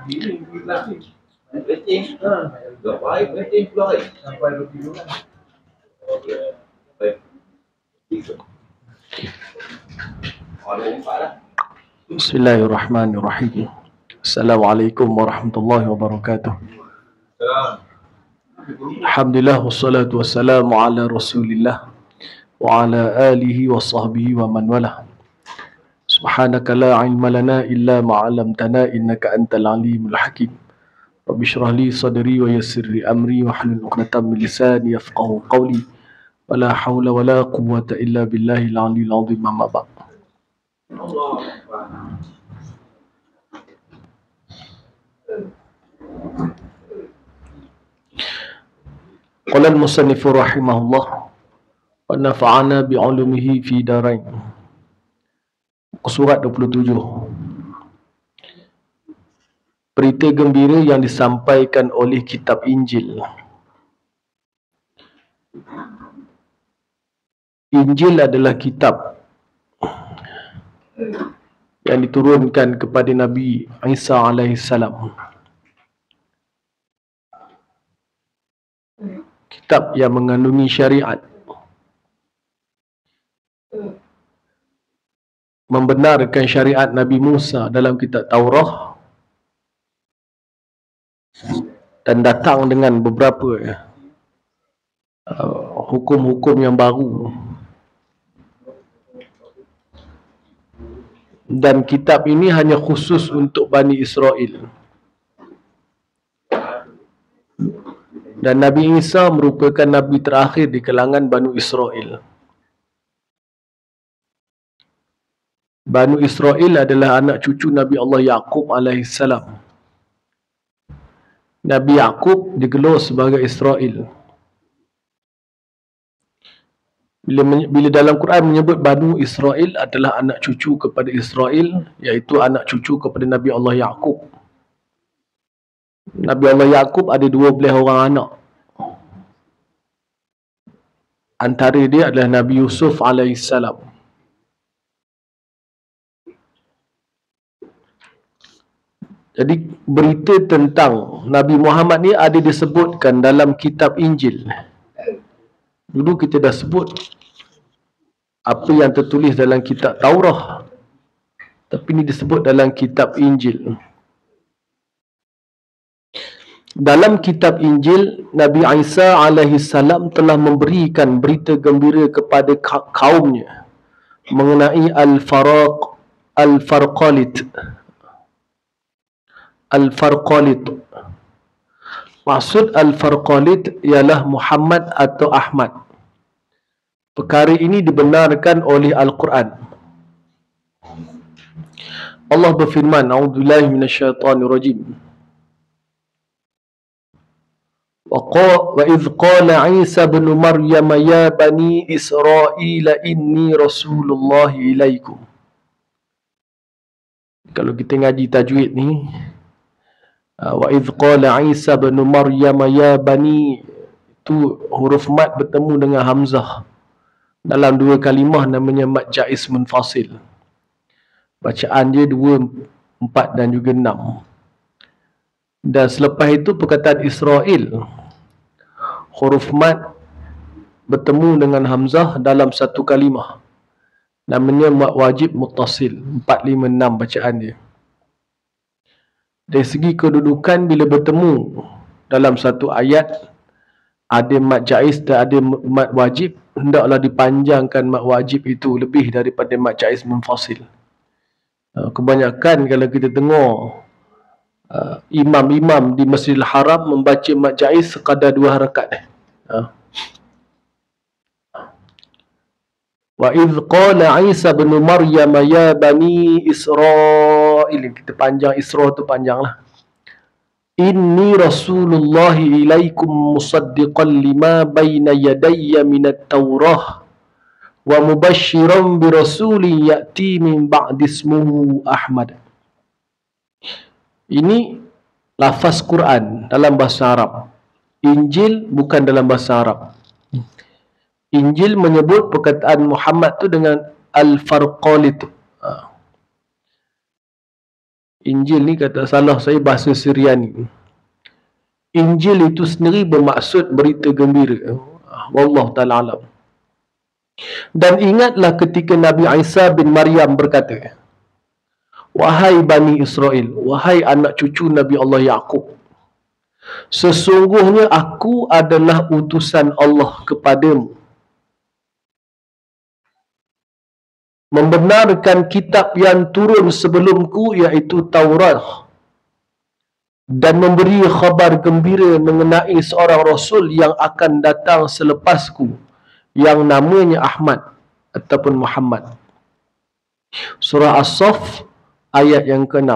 Bismillahirrahmanirrahim. Assalamualaikum warahmatullahi wabarakatuh. Alhamdulillah wassalatu wassalamu ala Rasulillah wa ala alihi wa sahbihi wa man walah. Subhanaka la ilma lana illa ma 'allamtana innaka antal alimul hakim. Rabbi shrah li sadri wa yassir li amri wa hlul 'uqdatam min lisani yafqahu qawli. Wa la hawla wa la quwwata illa billahil 'aliyyil 'azim. Amma ba'd. Qala al-musannif rahimahullah wa nafa'ana bi'ulumihi fi darain. Surat 27. Berita gembira yang disampaikan oleh kitab Injil. Injil adalah kitab yang diturunkan kepada Nabi Isa alaihissalam. Kitab yang mengandungi syariat, membenarkan syariat Nabi Musa dalam kitab Taurah, dan datang dengan beberapa hukum-hukum yang baru. Dan kitab ini hanya khusus untuk Bani Israel. Dan Nabi Isa merupakan Nabi terakhir di kalangan Bani Israel. Bani Israel adalah anak cucu Nabi Allah Yaqub alaihissalam. Nabi Yaqub digelar sebagai Israel. Bila dalam Quran menyebut Bani Israel adalah anak cucu kepada Israel, iaitu anak cucu kepada Nabi Allah Yaqub. Nabi Allah Yaqub ada 12 orang anak. Antara dia adalah Nabi Yusuf alaihissalam. Jadi berita tentang Nabi Muhammad ni ada disebutkan dalam kitab Injil. Dulu kita dah sebut apa yang tertulis dalam kitab Taurah, tapi ini disebut dalam kitab Injil. Dalam kitab Injil, Nabi Isa alaihissalam telah memberikan berita gembira kepada kaumnya mengenai Al-Farqalit. Maksud Al-Farqalit ialah Muhammad atau Ahmad. Perkara ini dibenarkan oleh Al-Quran. Allah berfirman, A'udzubillahi minasyaitonirrajim. Wa idh qala Isa bin Maryam ya bani Israel inni Rasulullah ilaikum. Kalau kita ngaji tajwid ni, wa idh qala Isa bin Maryam ya bani, itu huruf mat bertemu dengan hamzah dalam dua kalimah namanya mad jaiz munfasil. Bacaan dia 2, 4 dan juga 6. Dan selepas itu perkataan Israel, huruf mad bertemu dengan hamzah dalam satu kalimah namanya mad wajib muttasil. 4, 5, 6 bacaan dia. Dari segi kedudukan, bila bertemu dalam satu ayat ada mad jaiz dan ada mad wajib, hendaklah dipanjangkan mad wajib itu lebih daripada mad jaiz munfasil. Kebanyakan kalau kita tengok imam-imam di Masjidil Haram membaca mad jaiz sekadar 2 harakat. Wa idh qala Isa bin Maryam ya bani Israel. Kita panjang Isra tu panjanglah. Inni Rasulullah ilaikum musaddiqan lima baina yadayya minat Taurah wa mubashiran bi rasulin ya'ti min ba'di ismuhu Ahmad. Ini lafaz Quran dalam bahasa Arab. Injil bukan dalam bahasa Arab. Injil menyebut perkataan Muhammad tu dengan Al-Farqalit. Injil ni kata salah saya bahasa Syriani. Injil itu sendiri bermaksud berita gembira. Wallahu ta'ala alam. Dan ingatlah ketika Nabi Isa bin Maryam berkata, wahai Bani Israel, wahai anak cucu Nabi Allah Yaqub, sesungguhnya aku adalah utusan Allah kepadamu, membenarkan kitab yang turun sebelumku, iaitu Taurat, dan memberi khabar gembira mengenai seorang Rasul yang akan datang selepasku, yang namanya Ahmad ataupun Muhammad. Surah As-Saff ayat yang ke-6.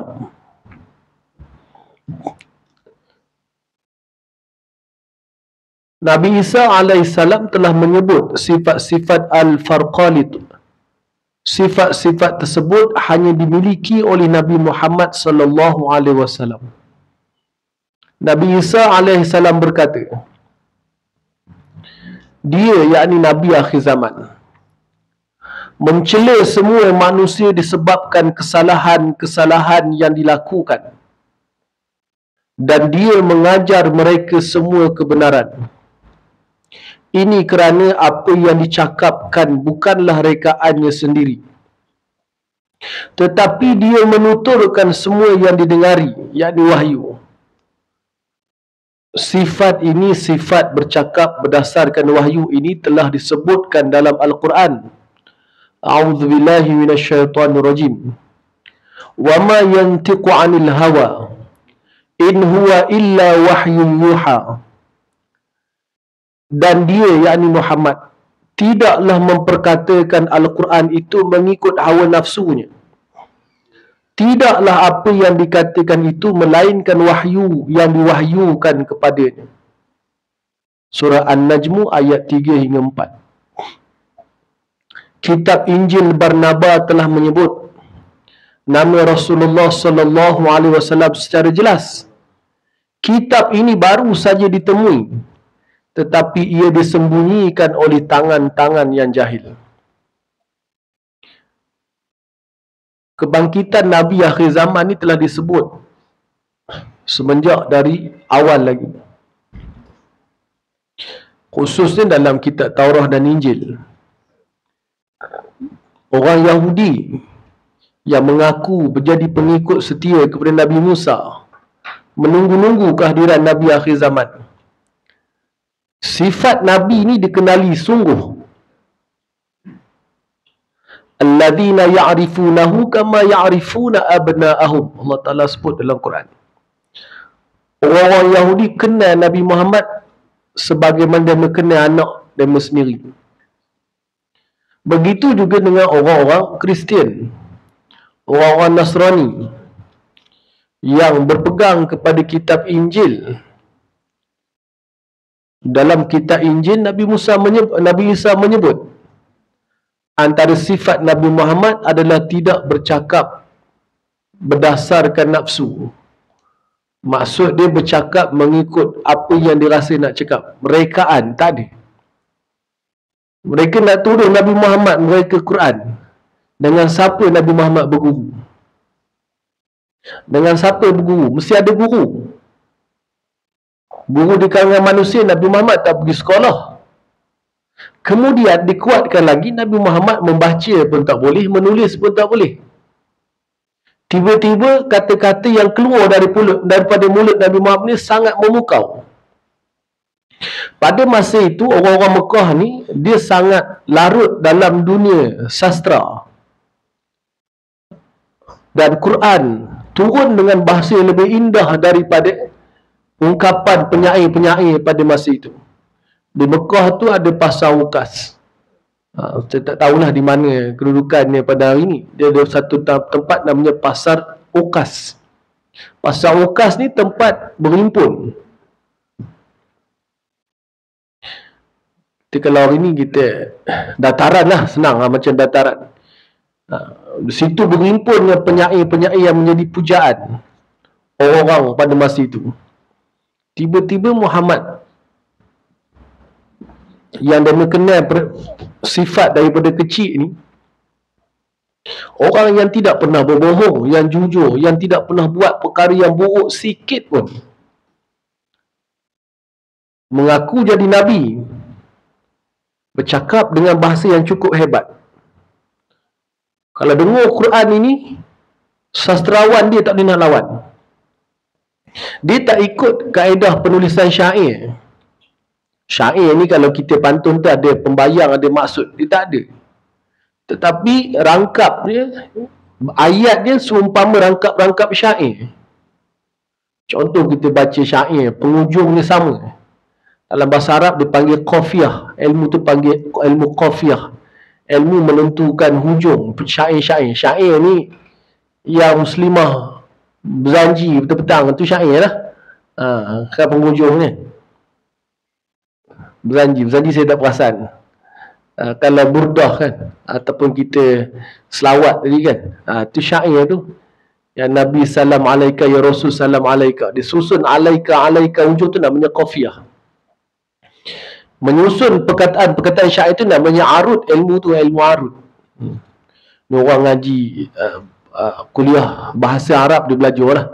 Nabi Isa alaihissalam telah menyebut sifat-sifat Al-Farqan itu. Sifat-sifat tersebut hanya dimiliki oleh Nabi Muhammad sallallahu alaihi wasallam. Nabi Isa alaihissalam berkata, dia, yakni Nabi akhir zaman, mencela semua manusia disebabkan kesalahan-kesalahan yang dilakukan, dan dia mengajar mereka semua kebenaran. Ini kerana apa yang dicakapkan bukanlah rekaannya sendiri, tetapi dia menuturkan semua yang didengari, yakni wahyu. Sifat ini, sifat bercakap berdasarkan wahyu ini telah disebutkan dalam Al-Quran. A'udzubillahi minasyaitonirrajim. Wa ma yantiqu 'anil hawa in huwa illa wahyun yuha. Dan dia, yakni Muhammad, tidaklah memperkatakan Al-Quran itu mengikut hawa nafsunya. Tidaklah apa yang dikatakan itu melainkan wahyu yang diwahyukan kepadanya. Surah An-Najmu ayat 3 hingga 4. Kitab Injil Barnaba telah menyebut nama Rasulullah sallallahu alaihi wasallam secara jelas. Kitab ini baru saja ditemui, tetapi ia disembunyikan oleh tangan-tangan yang jahil. Kebangkitan Nabi akhir zaman ni telah disebut semenjak dari awal lagi, khususnya dalam kitab Taurat dan Injil. Orang Yahudi yang mengaku menjadi pengikut setia kepada Nabi Musa menunggu-nunggu kehadiran Nabi akhir zaman. Sifat Nabi ini dikenali sungguh. Alladzina ya'rifunahu kama ya'rifuna abna'ahum. Allah Ta'ala sebut dalam Quran. Orang-orang Yahudi kenal Nabi Muhammad sebagaimana dia kenal anak dia sendiri. Begitu juga dengan orang-orang Kristian, orang-orang Nasrani yang berpegang kepada kitab Injil. Dalam kitab Injil, Nabi Isa menyebut antara sifat Nabi Muhammad adalah tidak bercakap berdasarkan nafsu. Maksud dia bercakap mengikut apa yang dirasa nak cakap. Rekaan tak ada. Mereka nak tuduh Nabi Muhammad mereka Quran. Dengan siapa Nabi Muhammad berguru? Dengan siapa berguru? Mesti ada guru. Guru di kalangan manusia, Nabi Muhammad tak pergi sekolah. Kemudian dikuatkan lagi, Nabi Muhammad membaca pun tak boleh, menulis pun tak boleh. Tiba-tiba kata-kata yang keluar daripada mulut Nabi Muhammad ni sangat memukau. Pada masa itu, orang-orang Mekah ni, dia sangat larut dalam dunia sastra. Dan Quran turun dengan bahasa yang lebih indah daripada ungkapan penyair-penyair pada masa itu. Di Mekah tu ada pasar ukas. Saya tak tahulah di mana kedudukannya pada hari ini. Dia ada satu tempat namanya pasar ukas. Pasar ukas ni tempat berhimpun. Jadi kalau hari ni kita dataran lah, senang lah, macam dataran. Di situ berhimpun dengan penyair-penyair yang menjadi pujaan orang-orang pada masa itu. Tiba-tiba Muhammad yang dia kenal sifat daripada kecil ni, Orang yang tidak pernah berbohong, yang jujur, yang tidak pernah buat perkara yang buruk sikit pun, mengaku jadi Nabi, bercakap dengan bahasa yang cukup hebat. Kalau dengar Quran ini, sastrawan dia tak boleh nak lawan. Dia tak ikut kaedah penulisan syair. Syair ni kalau kita pantun tu ada pembayang, ada maksud. Dia tak ada. Tetapi rangkap dia, ayat dia seumpama rangkap-rangkap syair. Contoh kita baca syair, penghujungnya sama. Dalam bahasa Arab dipanggil qafiyah. Ilmu tu panggil ilmu qafiyah. Ilmu menentukan hujung syair-syair. Syair ni yang muslimah berjanji petang-petang tu syair lah. Kan penghujung ni. Berjanji saya tak perasan. Kalau burdah kan, ataupun kita selawat tadi kan, tu syair tu. Ya Nabi salam alaika, ya Rasul salam alaika. Disusun alaika hujung tu namanya qafiyah. Menyusun perkataan syair tu namanya arud. Ilmu tu ilmu arud. Ni orang ngaji kuliah bahasa Arab dia belajar lah.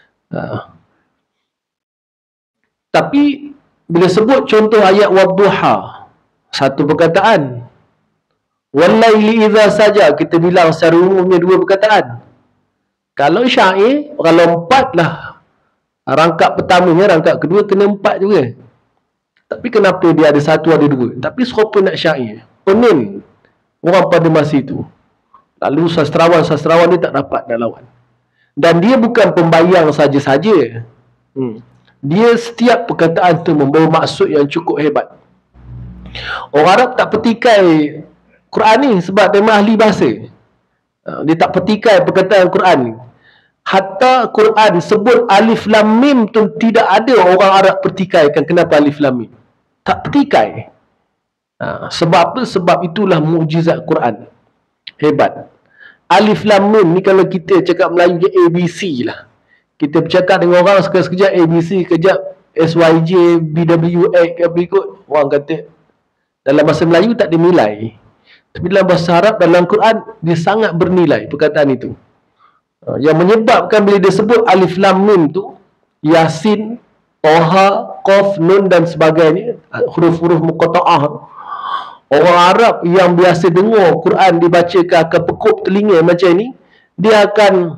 Tapi bila sebut contoh ayat wadduha, satu perkataan. Wallaili idza saja, kita bilang secara umumnya dua perkataan. Kalau syair, kalau empat lah. Rangkap pertamanya, rangkap kedua kena empat juga. Tapi kenapa dia ada satu, ada dua? Tapi serupa nak syair. Pening orang pada masa itu. Lalu sastrawan dia tak dapat nak lawan. Dan dia bukan pembayang saja-saja. Dia setiap perkataan tu membawa maksud yang cukup hebat. Orang Arab tak petikai Quran ni sebab dia ahli bahasa. Dia tak petikai perkataan Quran ni. Hatta Quran sebut alif lam mim tu tidak ada orang Arab pertikaikan. Kenapa alif lam mim? Tak petikai. Sebab apa? Sebab itulah mukjizat Quran. Hebat. Alif lam mim ni kalau kita cakap Melayu je ABC lah. Kita bercakap dengan orang sekejap ABC, sekejap SYJ, BWX, apa ikut. Orang kata dalam bahasa Melayu tak dinilai. Tapi dalam bahasa Arab, dalam Quran, dia sangat bernilai perkataan itu. Yang menyebabkan bila dia sebut alif lam mim tu, Yasin, Toha, Qaf, Nun dan sebagainya, huruf-huruf muqatta'ah. Orang Arab yang biasa dengar Quran dibacakan akan pekup telinga macam ni, dia akan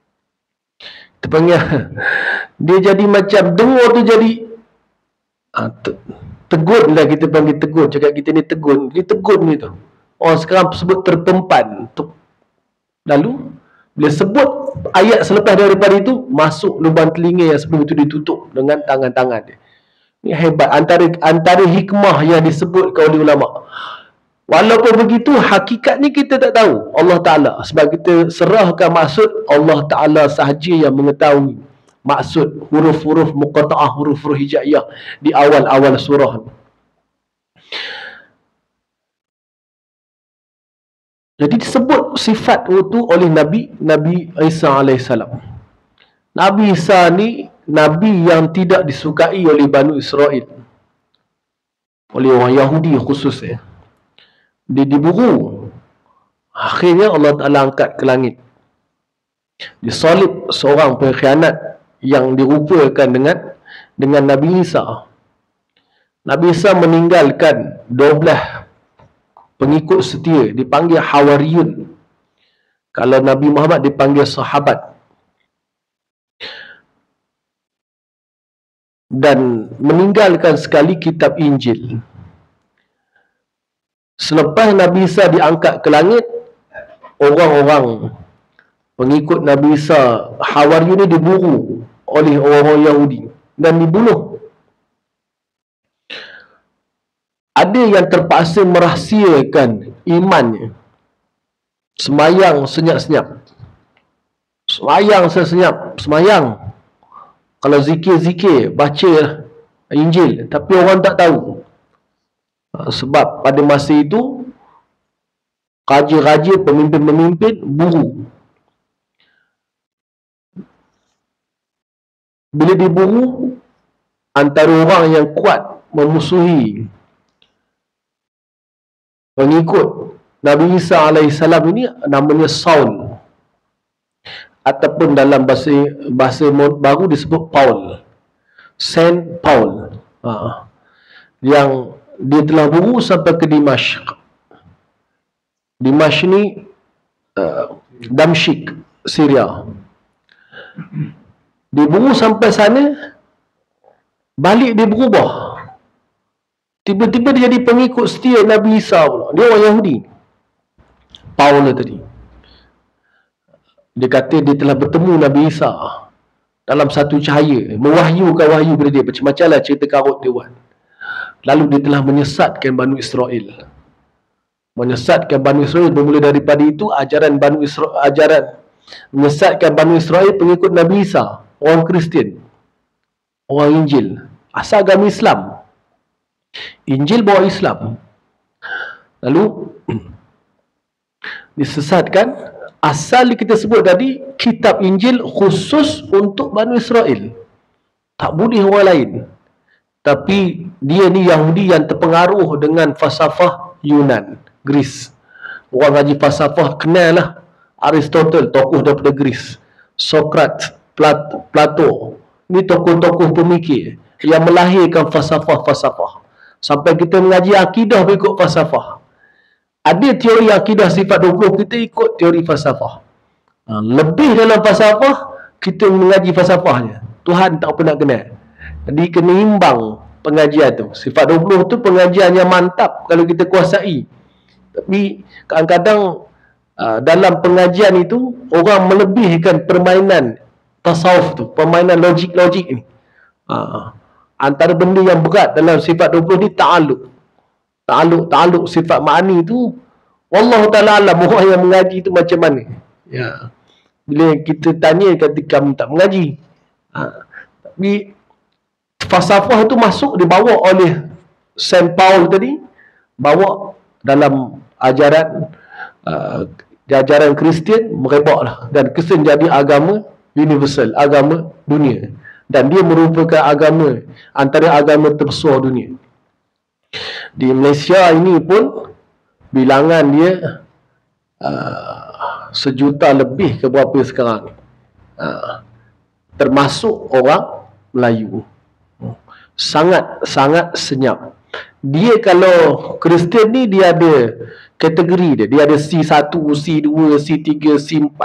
dia jadi macam dengar tu jadi tegun lah, kita panggil tegun. Cakap kita ni tegun. Dia tegun ni tu. Orang sekarang sebut terpempan. Lalu bila sebut ayat selepas daripada itu, masuk lubang telinga yang sebelum itu ditutup dengan tangan-tangan dia. Ini hebat. Antara hikmah yang disebutkan oleh ulama'. Walaupun begitu, hakikat ni kita tak tahu. Allah Ta'ala. Sebab kita serahkan maksud, Allah Ta'ala sahaja yang mengetahui maksud huruf-huruf muqatta'ah, huruf-huruf hijaiyah di awal-awal surah. Jadi disebut sifat itu oleh Nabi Isa AS. Nabi Isa ni Nabi yang tidak disukai oleh Bani Israel, oleh orang Yahudi khususnya. Dia diburu. Akhirnya Allah Ta'ala angkat ke langit. Disalib seorang pengkhianat yang dirupakan dengan Nabi Isa. Nabi Isa meninggalkan 12 pengikut setia, dipanggil Hawariyun. Kalau Nabi Muhammad dipanggil sahabat. Dan meninggalkan sekali kitab Injil. Selepas Nabi Isa diangkat ke langit, orang-orang pengikut Nabi Isa Hawariyun ini diburu oleh orang-orang Yahudi dan dibunuh. Ada yang terpaksa merahsiakan imannya. Semayang senyap-senyap. Semayang. Kalau zikir-zikir, baca Injil. Tapi orang tak tahu. Sebab pada masa itu, raja-raja, pemimpin-pemimpin buru. Bila diburu, antara orang yang kuat memusuhi pengikut Nabi Isa alaihissalam ini namanya Saul, ataupun dalam bahasa baru disebut Paul, Saint Paul. Yang dia telah buru sampai ke Dimashq. Dimashq ni Damsyik, Syria. Dia buru sampai sana, balik dia berubah. Tiba-tiba dia jadi pengikut setia Nabi Isa pula. Dia orang Yahudi, Paul tadi. Dia kata dia telah bertemu Nabi Isa dalam satu cahaya, mewahyukan wahyu kepada dia. Macam-macam lah cerita karut dia buat. Lalu dia telah menyesatkan Banu Israel. Menyesatkan Banu Israel, bermula daripada itu ajaran Banu Israel, menyesatkan Banu Israel pengikut Nabi Isa, orang Kristian, orang Injil, asal agama Islam. Injil bawa Islam. Lalu disesatkan. Asal kita sebut tadi, kitab Injil khusus untuk Banu Israel, tak boleh orang lain. Tapi dia ni Yahudi yang terpengaruh dengan falsafah Yunan, Greece. Orang ngaji falsafah kenal lah Aristotle, tokoh daripada Greece. Socrates, Plato, ni tokoh-tokoh pemikir yang melahirkan falsafah-falsafah. Sampai kita mengaji akidah berikut falsafah. Ada teori akidah sifat 20, kita ikut teori falsafah. Lebih dalam falsafah, kita mengaji falsafahnya. Tuhan tak pernah kenal. Jadi kena imbang pengajian tu. Sifat 20 tu pengajian yang mantap kalau kita kuasai. Tapi kadang-kadang dalam pengajian itu, orang melebihkan permainan tasawuf tu, permainan logik-logik ni. Antara benda yang berat dalam sifat 20 ni Ta'aluk sifat ma'ani tu, wallahu ta'ala alam orang yang mengaji tu macam mana. Ya. Bila kita tanya, kata kami tak mengaji. Tapi falsafah tu masuk, dibawa oleh Saint Paul tadi, bawa dalam ajaran ajaran Kristian, merebaklah. Dan Kristian jadi agama universal, agama dunia. Dan dia merupakan agama, antara agama terbesar dunia. Di Malaysia ini pun bilangan dia 1 juta lebih ke berapa sekarang, termasuk orang Melayu. Sangat senyap. Dia kalau Kristian ni, dia ada kategori dia. Dia ada C1, C2, C3, C4.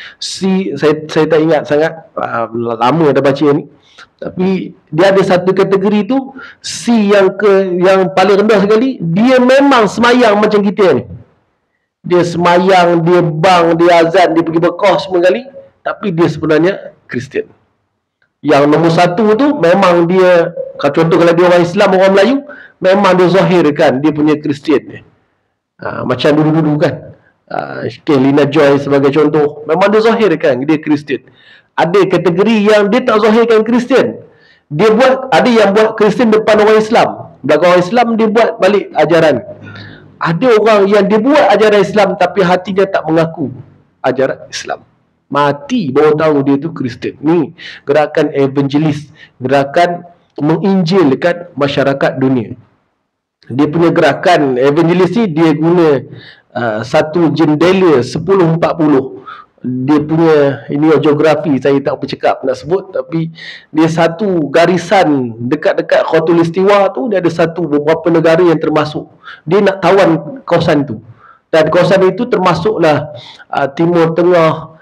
Saya tak ingat sangat, lama dah baca ni. Tapi dia ada satu kategori tu, C yang paling rendah sekali, dia memang semayang macam kita ni. Dia semayang, dia bang, dia azan, dia pergi berkah semua kali, tapi dia sebenarnya Kristian. Yang nombor 1 tu memang dia, contoh kalau dia orang Islam, orang Melayu, memang dia zahirkan dia punya Kristian ni. Macam dulu-dulu kan, Lina Joy sebagai contoh, memang dia zahirkan dia Kristian. Ada kategori yang dia tak zahirkan Kristian. Dia buat, ada yang buat Kristian depan orang Islam. Belakang orang Islam dia buat balik ajaran. Ada orang yang dia buat ajaran Islam tapi hatinya tak mengaku ajaran Islam. Mati baru tahu dia tu Kristian. Ni gerakan evangelis, gerakan menginjilkan masyarakat dunia. Dia punya gerakan evangelis ni, dia guna satu jendela 1040. Dia punya, ini geografi, saya tak bercakap nak sebut, tapi dia satu garisan dekat-dekat Khatulistiwa tu, dia ada beberapa negara yang termasuk. Dia nak tawan kawasan tu, dan kawasan itu termasuklah Timur Tengah,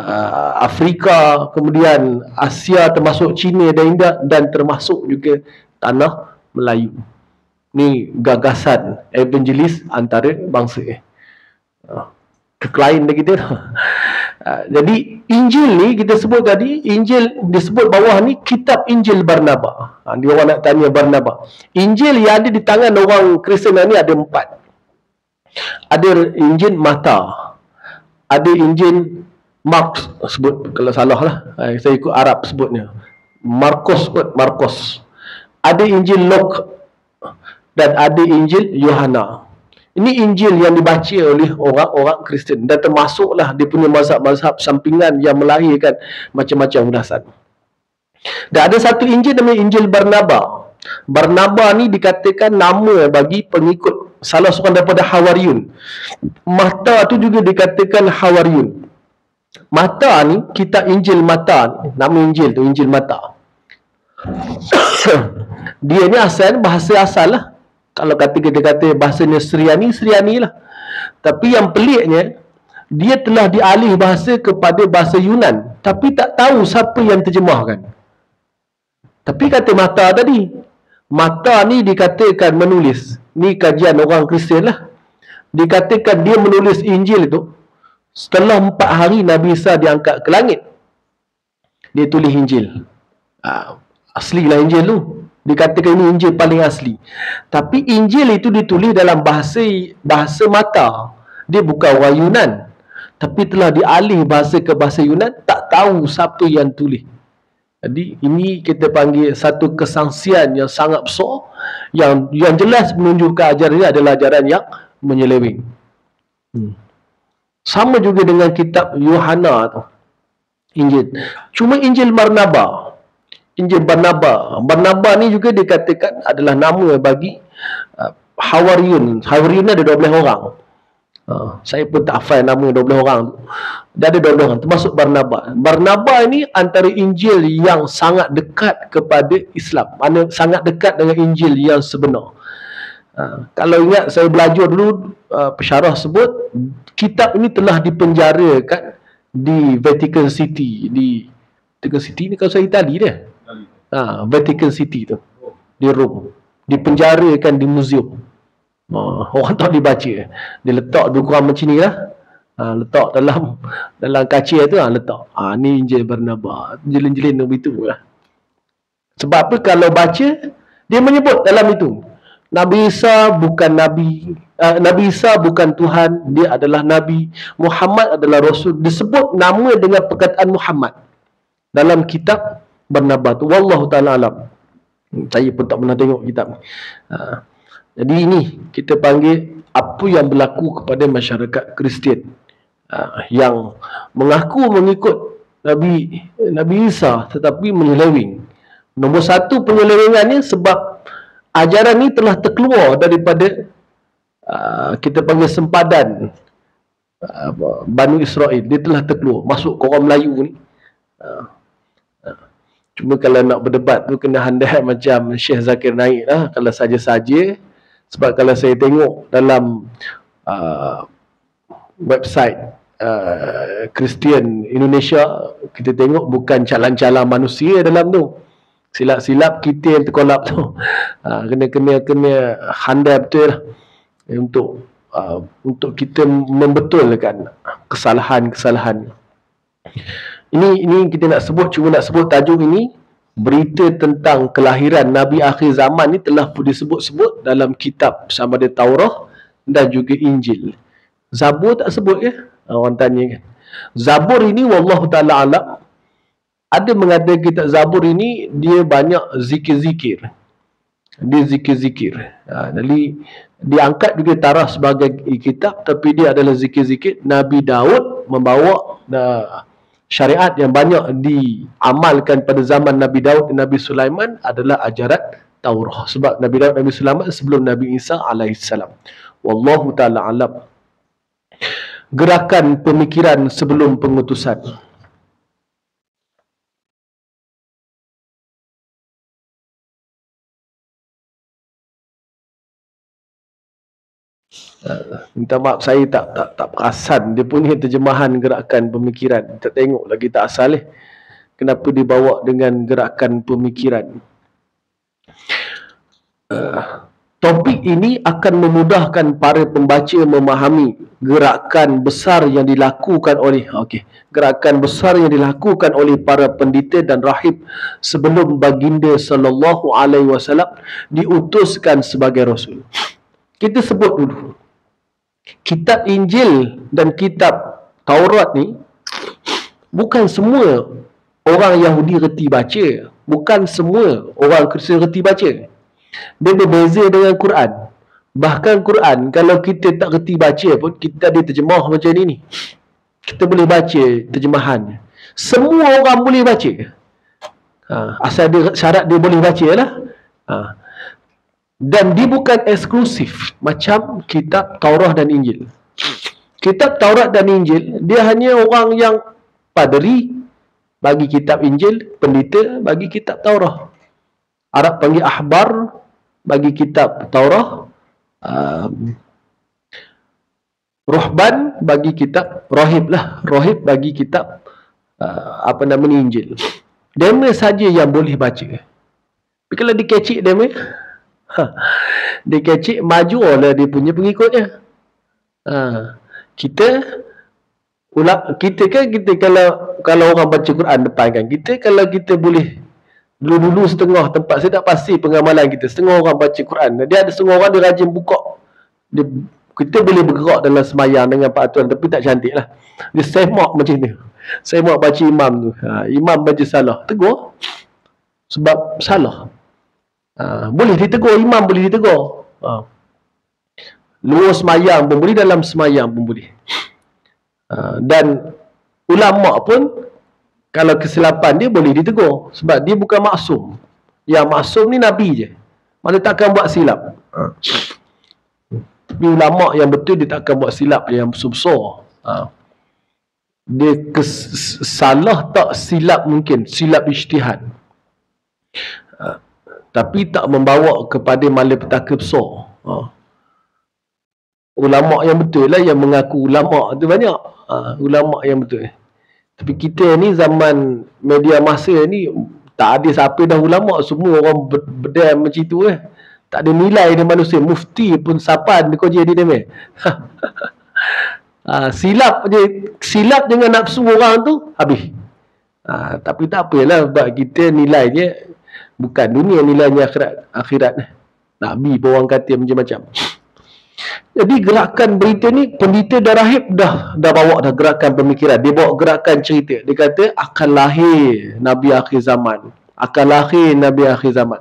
Afrika, kemudian Asia, termasuk China dan India, dan termasuk juga tanah Melayu. Ni gagasan evangelis antara bangsa. Kekelain dah kita. Jadi Injil ni kita sebut tadi, Injil disebut bawah ni kitab Injil Barnaba. Dia orang nak tanya Barnaba. Injil yang ada di tangan orang Kristian ni ada 4. Ada Injil Mata, ada Injil Mark, sebut kalau salah lah, saya ikut Arab sebutnya, Markus. Ada Injil Luke dan ada Injil Yohana. Ini Injil yang dibaca oleh orang-orang Kristian, dan termasuklah dia punya mazhab-mazhab sampingan yang melahirkan macam-macam ulasan. Dan ada satu Injil namanya Injil Barnaba. Barnaba ni dikatakan nama bagi pengikut salah seorang daripada Hawariyun. Matta tu juga dikatakan Hawariyun. Matta ni, kitab Injil Matta ni, nama Injil tu Injil Matta. Dia ni bahasa asal lah. Kalau kita kata bahasanya Syriani lah. Tapi yang peliknya, dia telah dialih bahasa kepada bahasa Yunan, tapi tak tahu siapa yang terjemahkan. Tapi kata Matta tadi, Matta ni dikatakan menulis, ni kajian orang Kristian lah, dikatakan dia menulis Injil itu setelah 4 hari Nabi Isa diangkat ke langit. Dia tulis Injil. Asli lah Injil tu. Dikatakan ini Injil paling asli. Tapi Injil itu ditulis dalam bahasa Matta. Dia bukan orang Yunan, tapi telah dialih bahasa ke bahasa Yunan, tak tahu siapa yang tulis. Jadi ini kita panggil satu kesangsian yang sangat besar, yang jelas menunjukkan ajaran ini adalah ajaran yang menyeleweng. Sama juga dengan kitab Yohana tu, Injil. Cuma Injil Barnaba. Injil Barnaba. Barnaba ni juga dikatakan adalah nama bagi Hawariyun. Hawariyun ada 12 orang. Saya pun tak hafal nama 12 orang tu. Dia ada 12 orang, termasuk Barnaba. Barnaba ini antara Injil yang sangat dekat kepada Islam. Mana sangat dekat dengan Injil yang sebenar. Kalau ingat saya belajar dulu, pensyarah sebut kitab ini telah dipenjarakan di Vatican City. Vatican City ni kawasan Itali dia. Vatican City tu, di Rom. Dipenjarakan di muzium. Orang tak dibaca. Dia letak dukungan macam ni lah. Letak dalam kaca tu, letak. Ni Injil Barnaba. Jelin-jelin begitu lah. Sebab apa? Kalau baca, dia menyebut dalam itu, Nabi Isa bukan Nabi, Nabi Isa bukan Tuhan, dia adalah Nabi, Muhammad adalah Rasul. Disebut nama dengan perkataan Muhammad dalam kitab Barnaba tu. Wallahu ta'ala alam. Saya pun tak pernah tengok kitab ni. Jadi ini kita panggil apa yang berlaku kepada masyarakat Kristian yang mengaku mengikut Nabi Isa tetapi menyeleweng. Nombor satu penyelewengannya sebab ajaran ini telah terkeluar daripada kita panggil sempadan Bani Israel. Dia telah terkeluar masuk ke orang Melayu ni. Cuma kalau nak berdebat tu kena handai macam Syekh Zakir Naik lah. Kalau saja-saja, sebab kalau saya tengok dalam website Kristian Indonesia, kita tengok bukan calang-calang manusia dalam tu. Silap-silap kita yang terkolap tu. Kena handai betul lah. Untuk kita membetulkan kesalahan-kesalahan. Ini kita nak sebut, cuma nak sebut tajuk ini, berita tentang kelahiran Nabi akhir zaman ni telah disebut-sebut dalam kitab sama ada Taurah dan juga Injil. Zabur tak sebut ke? Orang tanya kan. Zabur ini wallahu ta'ala alam, ada mengatakan kitab Zabur ini dia banyak zikir-zikir. Dia zikir-zikir. Jadi diangkat juga taraf sebagai kitab, tapi dia adalah zikir-zikir. Nabi Daud membawa syariat yang banyak diamalkan pada zaman Nabi Daud dan Nabi Sulaiman adalah ajaran Taurah. Sebab Nabi Daud dan Nabi Sulaiman sebelum Nabi Isa alaihissalam. Wallahu ta'ala alam. Gerakan pemikiran sebelum pengutusan. Minta maaf, saya tak perasan dia punya terjemahan gerakan pemikiran. Tak tengok lagi, tak asal kenapa dibawa dengan gerakan pemikiran. Topik ini akan memudahkan para pembaca memahami gerakan besar yang dilakukan oleh gerakan besar yang dilakukan oleh para pendeta dan rahib sebelum baginda sallallahu alaihi wasallam diutuskan sebagai rasul. Kita sebut dulu. Kitab Injil dan kitab Taurat ni bukan semua orang Yahudi reti baca, bukan semua orang Kristian reti baca. Dia berbeza dengan Quran. Bahkan Quran, kalau kita tak reti baca pun, kita ada terjemah macam ni. Kita boleh baca terjemahan. Semua orang boleh baca. Asal dia syarat dia boleh baca lah. Dan dia bukan eksklusif macam kitab Taurah dan Injil. Kitab Taurat dan Injil, dia hanya orang yang paderi bagi kitab Injil, pendeta bagi kitab Taurah. Arab panggil ahbar bagi kitab Taurah, ruhban bagi kitab, rahib bagi kitab Injil. Dema saja yang boleh baca. Tapi kalau dikecik dema, dikecik maju lah dia punya pengikutnya. Kita kan kalau orang baca Quran depan kan, kalau kita boleh dulu setengah tempat, saya tak pasti pengamalan kita, setengah orang baca Quran, dia ada setengah orang dia rajin buka, kita boleh bergerak dalam sembahyang dengan peraturan, tapi tak cantik lah. Dia semak macam ni, semak baca imam tu, imam baca salah, tegur sebab salah. Boleh ditegur, imam boleh ditegur, luar semayang pun boleh, dalam semayang pun boleh. Dan ulama pun kalau kesilapan dia boleh ditegur, sebab dia bukan maksum. Yang maksum ni Nabi je, mana takkan buat silap. Tapi ulama yang betul dia takkan buat silap yang besar. Dia salah tak silap, mungkin silap ijtihad, tapi tak membawa kepada malapetaka besar. Ulama yang betul lah yang mengaku ulama tu banyak. Ulama yang betul. Tapi kita ni zaman media masa ni tak ada siapa dah ulama, semua orang berdam macam tu . Tak ada nilai dia manusia. Mufti pun sapan dia kerja dia ni. Silap je, silap dengan nafsu orang tu habis. Tapi tak apalah, sebab kita nilainya bukan dunia, nilainya akhirat. Nabi pun orang kata macam-macam. Jadi gerakan berita ni, pendeta dan rahib dah bawa dah gerakan pemikiran. Dia bawa gerakan cerita. Dia kata akan lahir Nabi akhir zaman, akan lahir Nabi akhir zaman.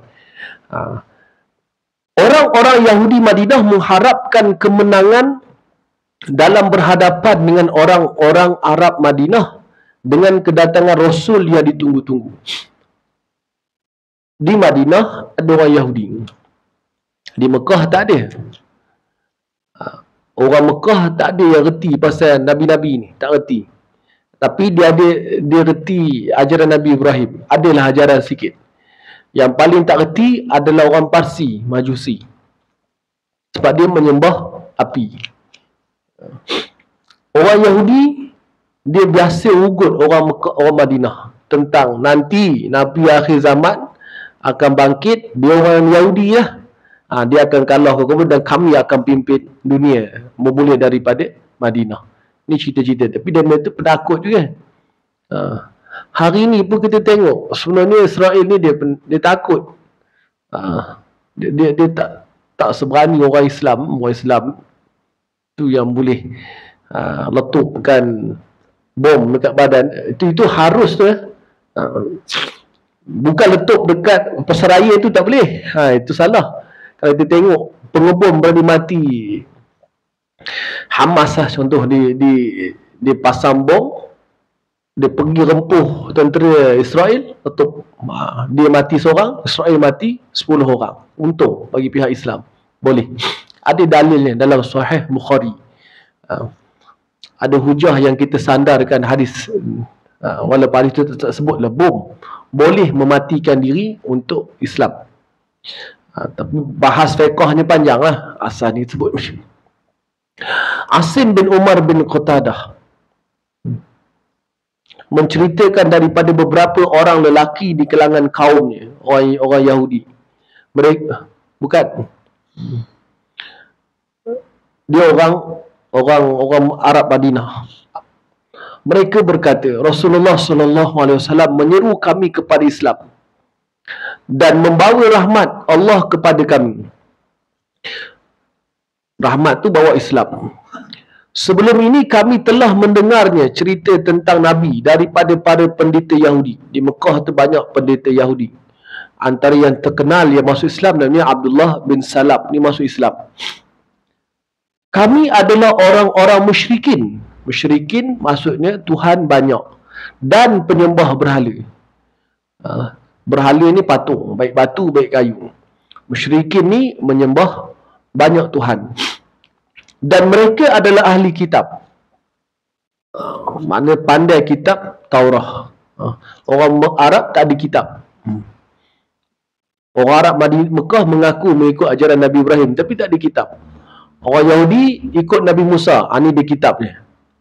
Orang-orang Yahudi Madinah mengharapkan kemenangan dalam berhadapan dengan orang-orang Arab Madinah dengan kedatangan Rasul yang ditunggu-tunggu. Di Madinah ada orang Yahudi, di Mekah tak ada. Orang Mekah tak ada yang reti pasal Nabi-Nabi ni, tak reti. Tapi dia reti ajaran Nabi Ibrahim. Adalah ajaran sikit. Yang paling tak reti adalah orang Parsi, Majusi. Sebab dia menyembah api. Orang Yahudi, dia biasa ugut orang Mekah, orang Madinah tentang nanti Nabi akhir zaman akan bangkit. Dia orang Yahudi lah. Dia akan kalah ke kamu dan kami akan pimpin dunia bermula daripada Madinah. Ni cerita-cerita. Tapi dia itu penakut juga. Hari ni pun kita tengok sebenarnya Israel ni dia takut. Dia tak seberani orang Islam tu yang boleh letupkan bom dekat badan. Itu harus tu . Bukan letup dekat pesaraya tu tak boleh. Itu salah. Kalau kita tengok pengebom berani mati, Hamas lah contoh, dia pasang bom, dia pergi rempuh tentera Israel, letup, dia mati seorang, Israel mati 10 orang. Untung bagi pihak Islam. Boleh. Ada dalilnya dalam Sahih Bukhari. Ada hujah yang kita sandarkan hadis, walaupun hadis itu tak sebutlah bom boleh mematikan diri untuk Islam. Tapi bahas fiqahnya panjang lah. Asal ni sebut macam ni. Asim bin Umar bin Qatadah menceritakan daripada beberapa orang lelaki di kalangan kaumnya, orang Yahudi. Mereka bukan, dia orang Arab Madinah. Mereka berkata, Rasulullah SAW menyeru kami kepada Islam dan membawa rahmat Allah kepada kami. Rahmat tu bawa Islam. Sebelum ini kami telah mendengarnya cerita tentang Nabi daripada para pendeta Yahudi. Di Mekah tu banyak pendeta Yahudi. Antara yang terkenal yang masuk Islam namanya Abdullah bin Salam. Ni masuk Islam. Kami adalah orang-orang musyrikin. Musyrikin maksudnya Tuhan banyak dan penyembah berhala. Berhala ni patung, baik batu, baik kayu. Musyrikin ni menyembah banyak Tuhan. Dan mereka adalah ahli kitab. Mana pandai kitab Taurah. Orang Arab tak ada kitab. Orang Arab Mekah mengaku mengikut ajaran Nabi Ibrahim, tapi tak ada kitab. Orang Yahudi ikut Nabi Musa. Ini dia kitabnya.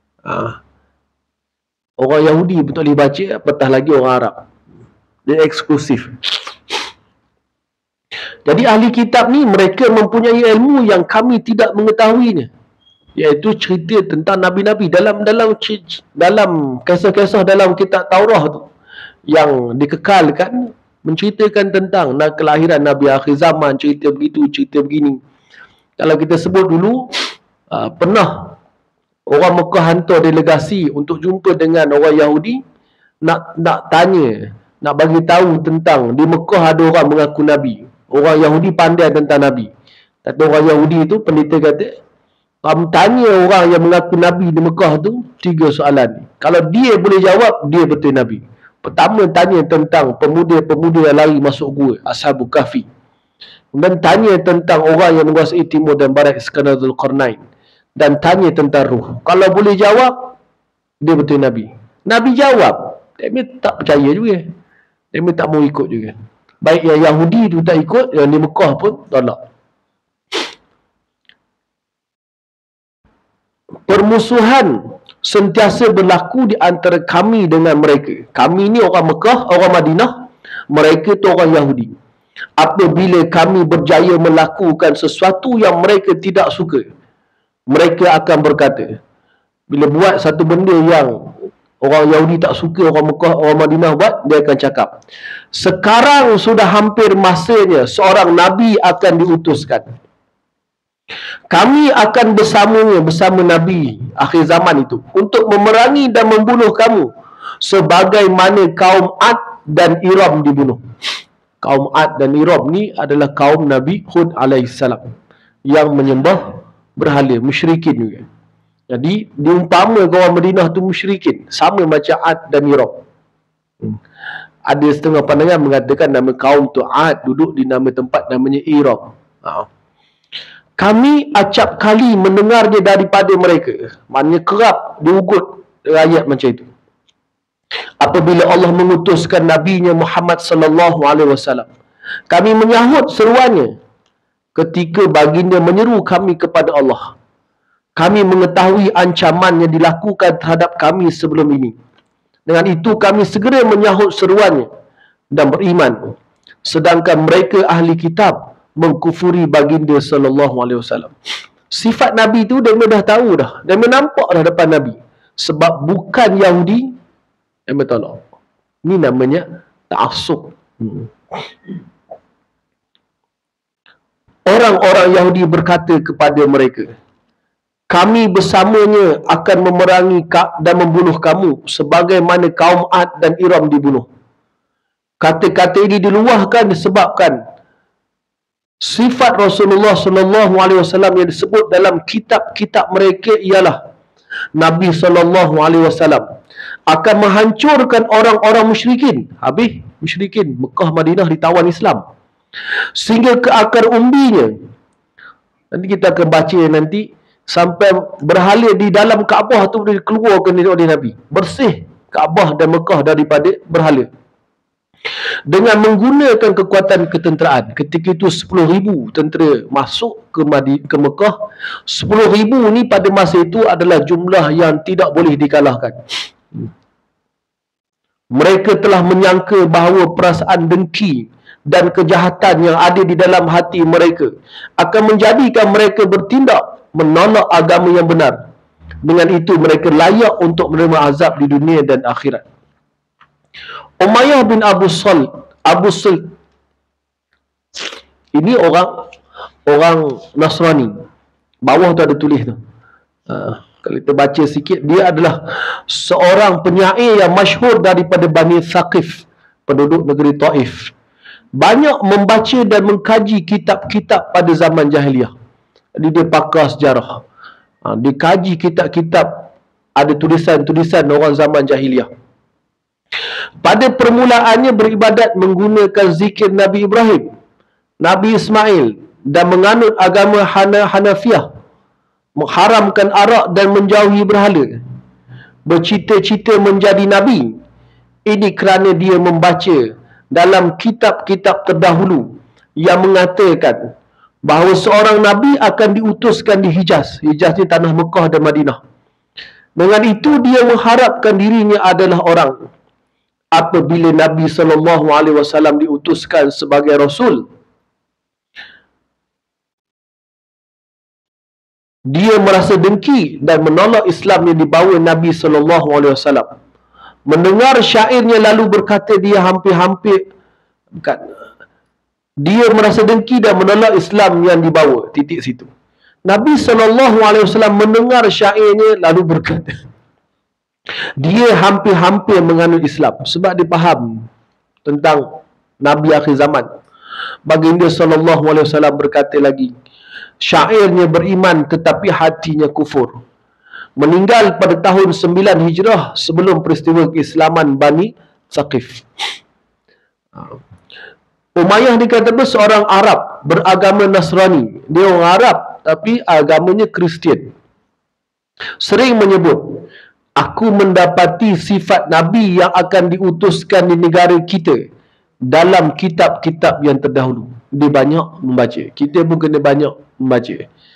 Orang Yahudi pun tak boleh baca, apatah lagi orang Arab. Dia eksklusif. Jadi ahli kitab ni mereka mempunyai ilmu yang kami tidak mengetahuinya, iaitu cerita tentang nabi-nabi dalam kisah-kisah dalam kitab Taurah tu yang dikekalkan, menceritakan tentang kelahiran Nabi akhir zaman, cerita begitu, cerita begini. Kalau kita sebut dulu, pernah orang Mekah hantar delegasi untuk jumpa dengan orang Yahudi, nak tanya, nak bagi tahu tentang di Mekah ada orang mengaku Nabi. Orang Yahudi pandai tentang Nabi. Kata orang Yahudi tu, pendeta kata, kamu tanya orang yang mengaku Nabi di Mekah tu 3 soalan. Kalau dia boleh jawab, dia betul Nabi. Pertama, tanya tentang pemuda-pemuda yang lari masuk gua, Ashabul Kahfi. Kemudian tanya tentang orang yang menguasai timur dan barat, Iskandar Zulkarnain. Dan tanya tentang ruh. Kalau boleh jawab, dia betul Nabi. Nabi jawab, dia tak percaya juga. Dia tak mau ikut juga. Baik yang Yahudi tu tak ikut, yang di Mekah pun tolak. Permusuhan sentiasa berlaku di antara kami dengan mereka. Kami ni orang Mekah, orang Madinah, mereka tu orang Yahudi. Apabila kami berjaya melakukan sesuatu yang mereka tidak suka, mereka akan berkata, bila buat satu benda yang orang Yahudi tak suka, orang Mekah, orang Madinah buat, dia akan cakap, sekarang sudah hampir masanya seorang Nabi akan diutuskan. Kami akan bersama Nabi akhir zaman itu untuk memerangi dan membunuh kamu sebagaimana kaum Ad dan Iram dibunuh. Kaum Ad dan Iram ni adalah kaum Nabi Hud alaihissalam yang menyembah berhala, musyrikin juga. Jadi diumpama orang Madinah tu musyrikin, sama macam Ad dan Iram. Ada setengah pandangan mengatakan nama kaum tu Ad duduk di nama tempat namanya Iram. Kami acap kali mendengarnya daripada mereka. Maknanya kerap diugut ayat macam itu. Apabila Allah mengutuskan Nabi-Nya Muhammad sallallahu alaihi wasallam, kami menyahut seruannya ketika baginda menyeru kami kepada Allah. Kami mengetahui ancaman yang dilakukan terhadap kami sebelum ini. Dengan itu kami segera menyahut seruannya dan beriman. Sedangkan mereka ahli kitab mengkufuri baginda sallallahu alaihi wasallam. Sifat Nabi tu dia dah tahu dah. Dia nampak dah depan Nabi. Sebab bukan Yahudi, dia tolak. Ini namanya ta'assub. Orang-orang Yahudi berkata kepada mereka, kami bersamanya akan memerangi dan membunuh kamu sebagaimana kaum Ad dan Iram dibunuh. Kata-kata ini diluahkan disebabkan sifat Rasulullah sallallahu alaihi wasallam yang disebut dalam kitab-kitab mereka ialah Nabi sallallahu alaihi wasallam akan menghancurkan orang-orang musyrikin. Habis musyrikin Mekah Madinah ditawan Islam sehingga ke akar umbinya. Nanti kita akan baca nanti sampai berhala di dalam Kaabah tu dikeluarkan oleh Nabi. Bersih Kaabah dan Mekah daripada berhala. Dengan menggunakan kekuatan ketenteraan. Ketika itu 10,000 tentera masuk ke Mekah. 10,000 ni pada masa itu adalah jumlah yang tidak boleh dikalahkan. Mereka telah menyangka bahawa perasaan dengki dan kejahatan yang ada di dalam hati mereka akan menjadikan mereka bertindak menolak agama yang benar. Dengan itu mereka layak untuk menerima azab di dunia dan akhirat. Umayyah bin Abu Salt ini orang Nasrani. Bawah tu ada tulis tu. Kalau kita baca sikit, dia adalah seorang penyair yang masyhur daripada Bani Thaqif, penduduk negeri Taif. Banyak membaca dan mengkaji kitab-kitab pada zaman jahiliah. Jadi dia pakar sejarah. Dia kaji kitab-kitab, ada tulisan-tulisan orang zaman jahiliah. Pada permulaannya beribadat menggunakan zikir Nabi Ibrahim. Nabi Ismail dan menganut agama Hanafiyah, mengharamkan arak dan menjauhi berhala, bercita-cita menjadi Nabi. Ini kerana dia membaca dalam kitab-kitab terdahulu yang mengatakan bahawa seorang Nabi akan diutuskan di Hijaz. Hijaz ni tanah Mekah dan Madinah. Dengan itu dia mengharapkan dirinya adalah orang. Apabila Nabi SAW diutuskan sebagai Rasul, dia merasa dengki dan menolak Islam yang dibawa Nabi SAW. Mendengar syairnya lalu berkata dia hampir-hampir dia merasa dengki dan menolak Islam yang dibawa. Titik situ. Nabi SAW mendengar syairnya lalu berkata dia hampir-hampir menganut Islam sebab dia faham tentang Nabi akhir zaman. Baginda SAW berkata lagi, syairnya beriman tetapi hatinya kufur. Meninggal pada tahun 9 Hijrah sebelum peristiwa keislaman Bani Saqif. Umayyah dikatakan seorang Arab beragama Nasrani. Dia orang Arab tapi agamanya Kristian. Sering menyebut, aku mendapati sifat Nabi yang akan diutuskan di negara kita dalam kitab-kitab yang terdahulu. Dia banyak membaca. Kita pun kena banyak membaca.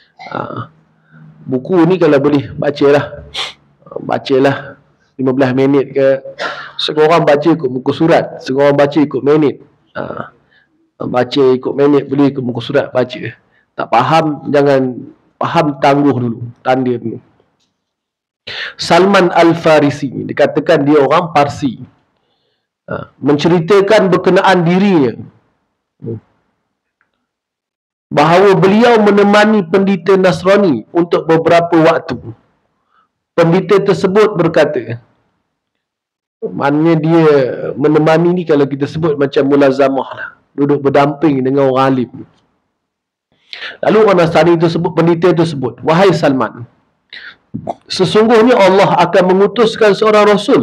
Buku ni kalau boleh bacalah. Bacalah 15 minit ke. Seorang baca ikut muka surat, seorang baca ikut minit. Baca ikut minit boleh ikut muka surat baca. Tak faham, jangan faham, tangguh dulu, tanda dulu. Salman Al-Farisi dikatakan dia orang Parsi. Menceritakan berkenaan dirinya bahawa beliau menemani pendeta Nasrani untuk beberapa waktu. Pendeta tersebut berkata, maknanya dia menemani ni kalau kita sebut macam mulazamah lah, duduk berdamping dengan orang alim. Lalu orang Nasrani itu sebut, pendeta itu sebut, wahai Salman, sesungguhnya Allah akan mengutuskan seorang Rasul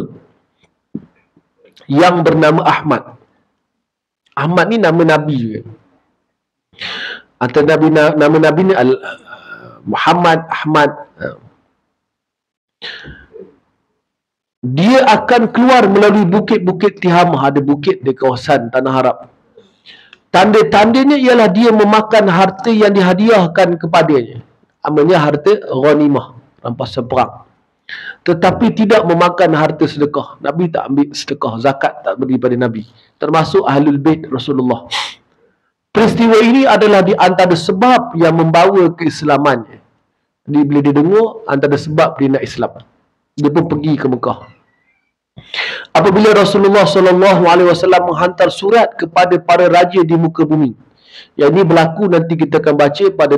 yang bernama Ahmad. Ahmad ni nama Nabi juga. Atau nama Nabi ni Muhammad, Ahmad. Dia akan keluar melalui bukit-bukit Tihamah. Ada bukit di kawasan Tanah Arab. Tanda-tandanya ialah dia memakan harta yang dihadiahkan kepadanya. Namanya harta ghanimah, rampasan perang. Tetapi tidak memakan harta sedekah. Nabi tak ambil sedekah, zakat tak beri pada Nabi. Termasuk Ahlul Bait Rasulullah. Peristiwa ini adalah di antara sebab yang membawa keislamannya. Jadi bila dia dengar, antara sebab dia nak Islam. Dia pun pergi ke Mekah. Apabila Rasulullah SAW menghantar surat kepada para raja di muka bumi. Yang ini berlaku nanti kita akan baca pada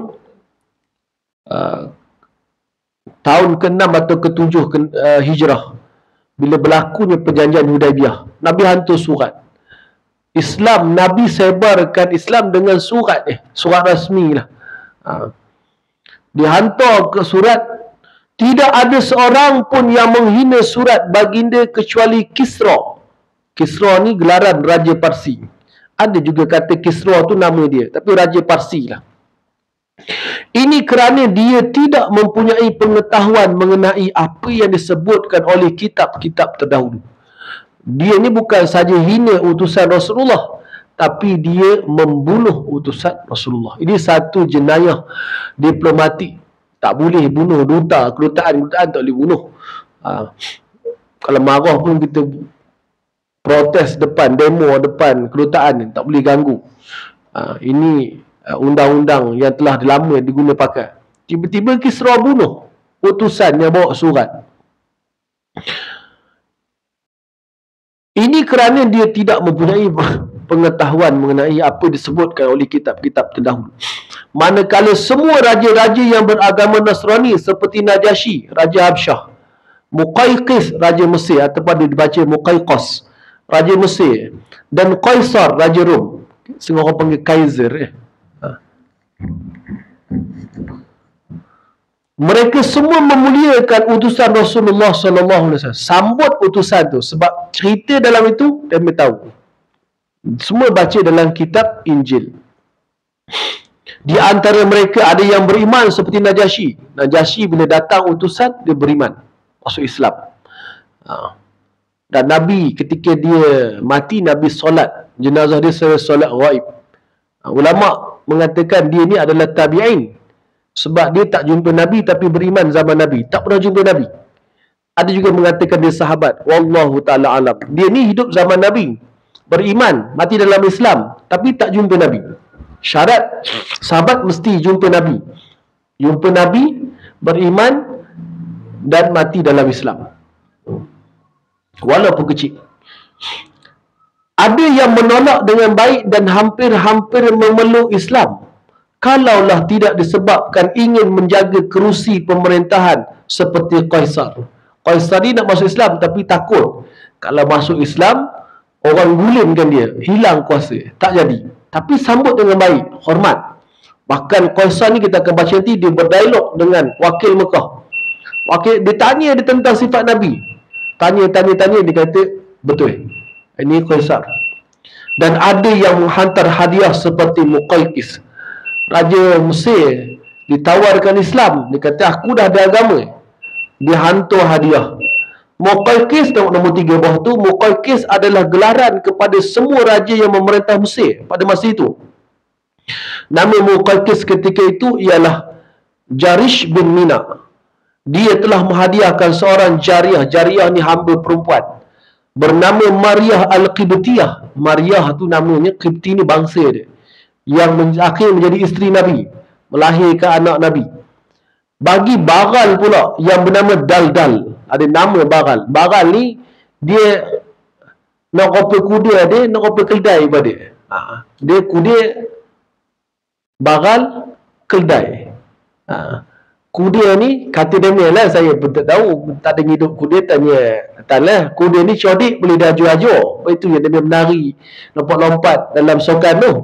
tahun ke-6 atau ke-7 Hijrah. Bila berlakunya perjanjian Hudaibiyah. Nabi hantar surat. Islam, Nabi sebarkan Islam dengan surat surat rasmi lah. Dihantar ke surat. Tidak ada seorang pun yang menghina surat baginda kecuali Kisra. Kisra ni gelaran Raja Parsi. Ada juga kata Kisra tu nama dia, tapi Raja Parsi lah. Ini kerana dia tidak mempunyai pengetahuan mengenai apa yang disebutkan oleh kitab-kitab terdahulu. Dia ni bukan saja hina utusan Rasulullah, tapi dia membunuh utusan Rasulullah. Ini satu jenayah diplomatik. Tak boleh bunuh duta, kedutaan tak boleh bunuh. Kalau marah pun kita protes depan, demo depan kedutaan, tak boleh ganggu. Ini undang-undang yang telah lama diguna pakai. Tiba-tiba Kisra bunuh utusan yang bawa surat. Ini kerana dia tidak mempunyai pengetahuan mengenai apa disebutkan oleh kitab-kitab terdahulu. Manakala semua raja-raja yang beragama Nasrani seperti Najasyi, Raja Habsyah, Muqayqis, Raja Mesir, ataupun dia dibaca Muqayqas, Raja Mesir, dan Qaisar, Raja Rom. Semua orang panggil Kaiser. Mereka semua memuliakan utusan Rasulullah SAW. Sambut utusan tu sebab cerita dalam itu dia tahu. Semua baca dalam kitab Injil. Di antara mereka ada yang beriman seperti Najasyi. Najasyi bila datang utusan, dia beriman, masuk Islam. Dan Nabi ketika dia mati, Nabi solat jenazah dia secara solat ghaib. Ulama mengatakan dia ni adalah tabi'in, sebab dia tak jumpa Nabi tapi beriman zaman Nabi, tak pernah jumpa Nabi. Ada juga mengatakan dia sahabat, wallahu ta'ala alam. Dia ni hidup zaman Nabi, beriman, mati dalam Islam, tapi tak jumpa Nabi. Syarat sahabat mesti jumpa Nabi, jumpa Nabi, beriman dan mati dalam Islam, walaupun kecil. Ada yang menolak dengan baik dan hampir-hampir memeluk Islam, kalaulah tidak disebabkan ingin menjaga kerusi pemerintahan seperti Qaisar. Qaisar ni nak masuk Islam tapi takut kalau masuk Islam orang gulingkan dia, hilang kuasa, tak jadi. Tapi sambut dengan baik, hormat. Bahkan Qaisar ni kita akan baca nanti, dia berdialog dengan wakil Mekah. Dia tanya dia tentang sifat Nabi. Tanya, dia kata, betul. Ini Qaisar. Dan ada yang menghantar hadiah seperti Muqawqis. Raja Mesir ditawarkan Islam. Dia kata, aku dah ada agama. Dia hantar hadiah. Muqawqis, tengok nombor 3 bawah tu. Muqawqis adalah gelaran kepada semua raja yang memerintah Mesir pada masa itu. Nama Muqawqis ketika itu ialah Jarish bin Mina. Dia telah menghadiahkan seorang jariah. Jariah ni hamba perempuan, bernama Maryah Al-Qibtiyah. Maryah tu namanya, Qibti ni bangsa dia, yang akhir menjadi isteri Nabi, melahirkan anak Nabi. Bagi Baral pula yang bernama Daldal. Ada nama Baral. Baral ni dia nak rupa kuda dia, nak rupa keldai pada dia. Dia kuda Baral keldai. Kuda ni kata Daniel lah, saya pun tak tahu, tak ada hidup kuda, tanya taklah. Kuda ni codik boleh daju-aju. Itu yang dia menari, lompat-lompat dalam sokan tu.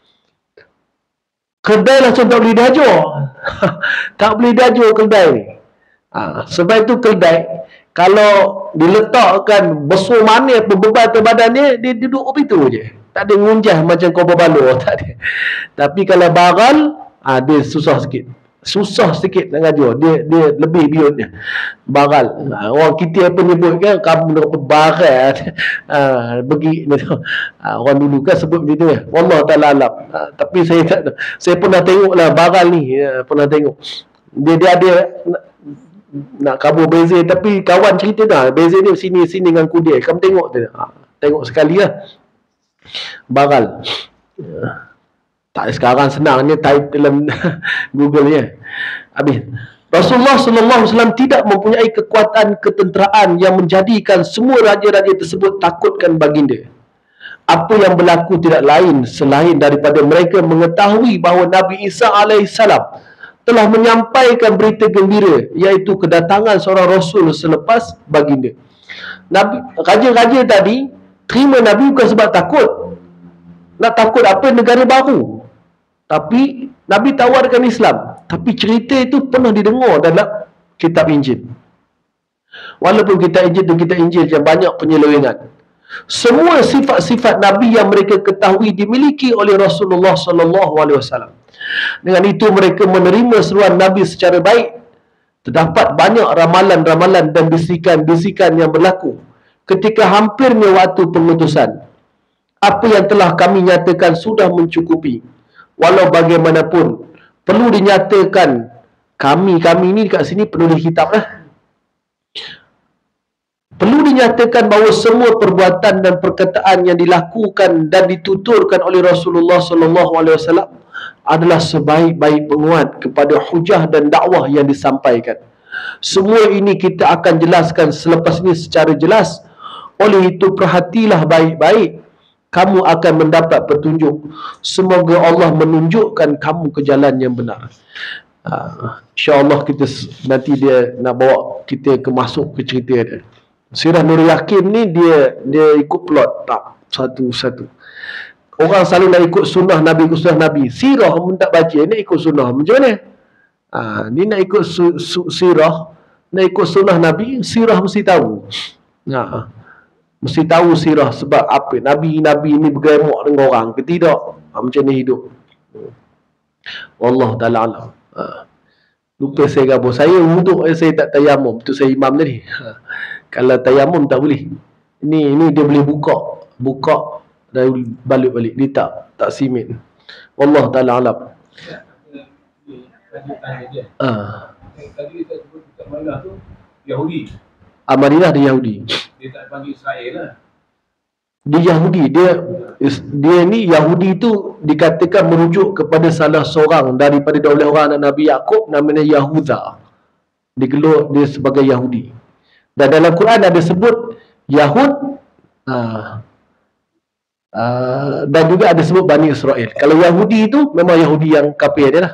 Keldai lah tak boleh daju. Tak boleh daju keldai ni. Sebab itu keldai kalau diletakkan besar mana beban atas badan dia, dia duduk begitu je, tak ada ngunjah macam kau berbalur, tak ada. Tapi kalau Baral, dia susah sikit nak ngaju. Dia lebih biutnya Baral. Orang kita apa nyebut kan, kamu nak barat, pergi orang dulu kan sebut begitu ya. Wallah ta'ala alam. Tapi saya tak, saya pernah tengok lah Baral ni, pernah tengok dia ada nak kabur beza, tapi kawan cerita dah beza ni sini dengan kuda. Kamu tengok tu, tengok sekali lah Baral. Tak, sekarang senang ni type dalam Google ya. Habis. Rasulullah SAW tidak mempunyai kekuatan ketenteraan yang menjadikan semua raja-raja tersebut takutkan baginda. Apa yang berlaku tidak lain selain daripada mereka mengetahui bahawa Nabi Isa alaihissalam telah menyampaikan berita gembira, iaitu kedatangan seorang Rasul selepas baginda. Raja-raja tadi terima Nabi bukan sebab takut. Nak takut apa, negara baru. Tapi Nabi tawarkan Islam. Tapi cerita itu pernah didengar dalam kitab Injil. Walaupun kitab Injil dan kitab Injil yang banyak penyelewengan. Semua sifat-sifat Nabi yang mereka ketahui dimiliki oleh Rasulullah SAW. Dengan itu mereka menerima seruan Nabi secara baik. Terdapat banyak ramalan-ramalan dan bisikan-bisikan yang berlaku ketika hampirnya waktu pengutusan. Apa yang telah kami nyatakan sudah mencukupi. Walau bagaimanapun perlu dinyatakan, kami ni kat sini penulis kitab lah, perlu dinyatakan bahawa semua perbuatan dan perkataan yang dilakukan dan dituturkan oleh Rasulullah SAW adalah sebaik-baik penguat kepada hujah dan dakwah yang disampaikan. Semua ini kita akan jelaskan selepas ini secara jelas. Oleh itu perhatilah baik-baik, kamu akan mendapat petunjuk. Semoga Allah menunjukkan kamu ke jalan yang benar. InsyaAllah kita nanti dia nak bawa kita ke masuk ke cerita dia. Sirah Nur Yakin ni dia ikut plot tak satu-satu. Orang selalu nak ikut sunnah Nabi, Sirah pun tak baca, nak ikut sunnah macam mana? Ni nak ikut sirah, nak ikut sunnah Nabi, sirah mesti tahu. Mesti tahu sirah sebab apa? Nabi ni bergemuk dengan orang ke tidak? Macam ni hidup. Wallahu ta'ala alam. Lupa saya gabung. Saya wuduk saya tak tayamum. Tu saya imam tadi. Kalau tayamum tak boleh. Ini dia boleh buka dan balik. Dia tak simit. Wallahu ta'ala alam. Tadi kita sebut kat Madinah tu Yahudi. Madinah dia Yahudi. Dia tak panggil Israel lah. Dia Yahudi. Dia ni Yahudi tu dikatakan merujuk kepada salah seorang daripada 12 orang anak Nabi Yaqub, namanya Yahuda. Digelar dia sebagai Yahudi. Dan dalam Quran ada sebut Yahud, dan juga ada sebut Bani Israel. Kalau Yahudi tu memang Yahudi yang kafir dia lah.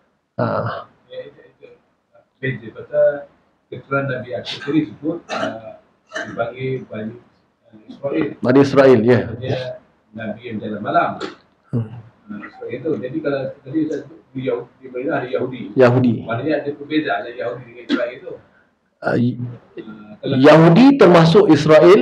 Beza pasal keturunan Nabi Yaqub tadi sebut dipanggil Bani Israel. Bani Israel, ya. Dia Nabi yang jalan malam. Israel tu. Jadi kalau tadi saya sebut di Madinah ada Yahudi. Maknanya ada perbezaan antara Yahudi dengan Israel tu. Yahudi termasuk Israel.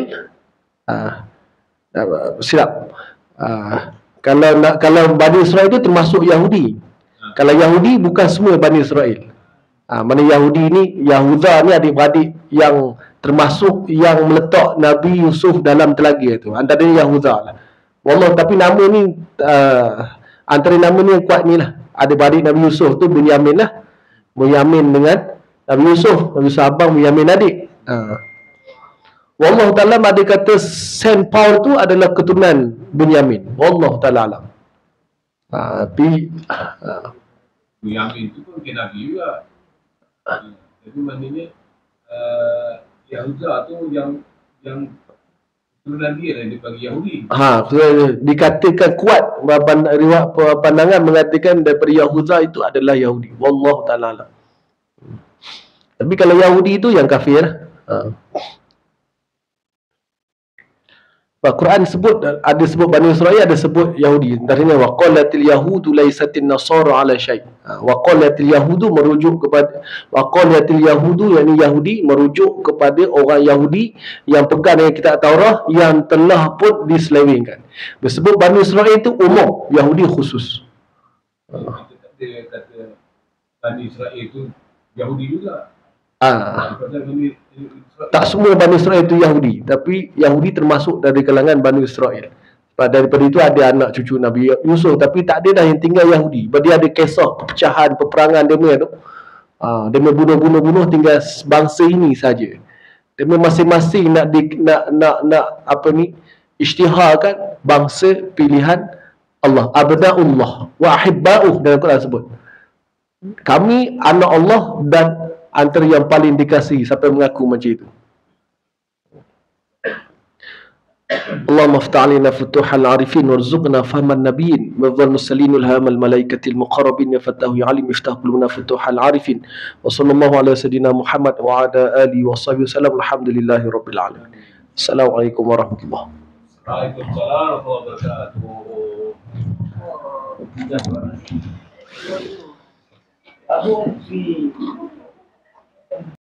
Silap. Kalau Bani Israel itu termasuk Yahudi. Kalau Yahudi bukan semua Bani Israel. Mana Yahudi ni, Yahuda ni adik-beradik yang termasuk yang meletak Nabi Yusuf dalam telaga tu. Antaranya Yahuda lah. Wallah, tapi nama ni antara nama ni yang kuat ni lah. Adik-beradik Nabi Yusuf tu Bunyamin lah. Bunyamin dengan Nabi Yusuf abang, Bunyamin adik. Wallahu ta'ala ada kata Saint Paul tu adalah keturunan Bunyamin. Wallahu ta'ala alam. Tapi Bunyamin tu pun kena Nabi juga. Jadi maknanya Yahuda tu yang keturunan dia lah dia bagi Yahudi. Dikatakan kuat riwayat pandangan mengatakan daripada Yahuda itu adalah Yahudi. Wallahu ta'ala alam. Tapi kalau Yahudi itu yang kafir. Quran ada sebut Bani Israel, ada sebut Yahudi. Antaranya waqalatil yahudu laisatin nasara ala syai'. Waqalatil yahudu merujuk kepada waqalatil yahudu, yakni Yahudi merujuk kepada orang Yahudi yang pegang dengan kitab Taurat yang telah pun diselewengkan. Disebut Bani Israel itu umum, Yahudi khusus. Dia kata Bani Israel itu Yahudi juga. Tak semua Bani Israel itu Yahudi, tapi Yahudi termasuk dari kalangan Bani Israel. Daripada itu ada anak cucu Nabi Yusuf, tapi tak ada dah yang tinggal Yahudi. Dia ada kisah perpecahan, peperangan dia tu. Dia bunuh tinggal bangsa ini saja. Dia masing-masing nak isytiharkan bangsa pilihan Allah. Abna'ullah wa ahibba'uh dalam Quran sebut. Kami anak Allah dan antara yang paling dikasihi, sampai mengaku macam itu. Allahumma aftah alina futuhal arifin warzuqna fahman nabiyyin wadzal musallin ulhamal malaikatil muqarrabin ya fatahu ya alim iftah qulubna futuhal arifin wa sallallahu ala sayyidina Muhammad wa ala alihi wa sahbihi wasallam. Alhamdulillahi rabbil alamin. Assalamualaikum warahmatullahi wabarakatuh. Waalaikumsalam warahmatullahi wabarakatuh.